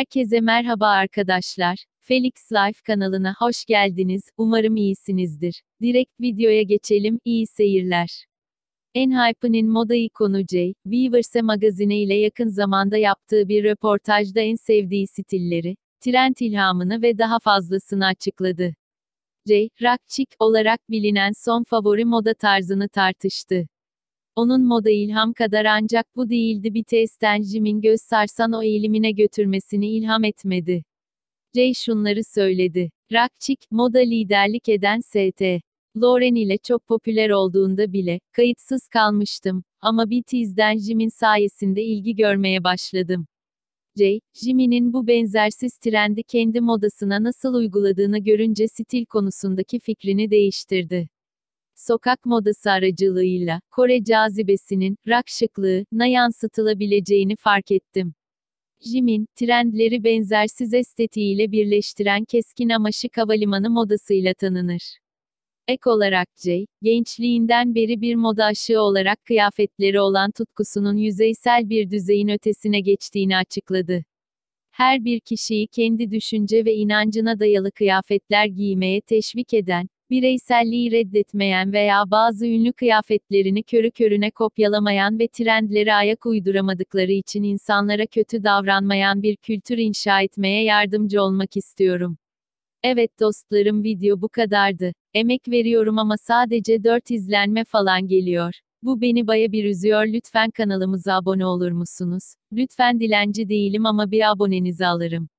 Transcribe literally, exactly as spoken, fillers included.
Herkese merhaba arkadaşlar. Felix Life kanalına hoş geldiniz. Umarım iyisinizdir. Direkt videoya geçelim. İyi seyirler. ENHYPEN'in moda ikonu J. Weaverse magazine ile yakın zamanda yaptığı bir röportajda en sevdiği stilleri, trend ilhamını ve daha fazlasını açıkladı. J. Rock chic olarak bilinen son favori moda tarzını tartıştı. Onun moda ilham kadar ancak bu değildi, B T S'ten Jimin göz sarsan o eğilimine götürmesini ilham etmedi. Jay şunları söyledi. Rock chic, moda liderlik eden S T Lauren ile çok popüler olduğunda bile, kayıtsız kalmıştım. Ama B T S'den Jimin sayesinde ilgi görmeye başladım. Jay, Jimin'in bu benzersiz trendi kendi modasına nasıl uyguladığını görünce stil konusundaki fikrini değiştirdi. Sokak modası aracılığıyla, Kore cazibesinin, rock şıklığına yansıtılabileceğini fark ettim. Jimin, trendleri benzersiz estetiğiyle birleştiren keskin ama şık havalimanı modasıyla tanınır. Ek olarak Jay, gençliğinden beri bir moda aşığı olarak kıyafetleri olan tutkusunun yüzeysel bir düzeyin ötesine geçtiğini açıkladı. Her bir kişiyi kendi düşünce ve inancına dayalı kıyafetler giymeye teşvik eden, bireyselliği reddetmeyen veya bazı ünlü kıyafetlerini körü körüne kopyalamayan ve trendlere ayak uyduramadıkları için insanlara kötü davranmayan bir kültür inşa etmeye yardımcı olmak istiyorum. Evet dostlarım, video bu kadardı. Emek veriyorum ama sadece dört izlenme falan geliyor. Bu beni baya bir üzüyor. Lütfen kanalımıza abone olur musunuz? Lütfen, dilenci değilim ama bir abonenizi alırım.